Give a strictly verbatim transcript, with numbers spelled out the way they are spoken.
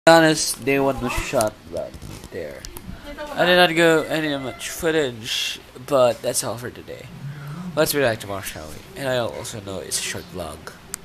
honest, day one was shot right there. I did not go any much footage, but that's all for today. Let's be back tomorrow, shall we? And I also know it's a short vlog.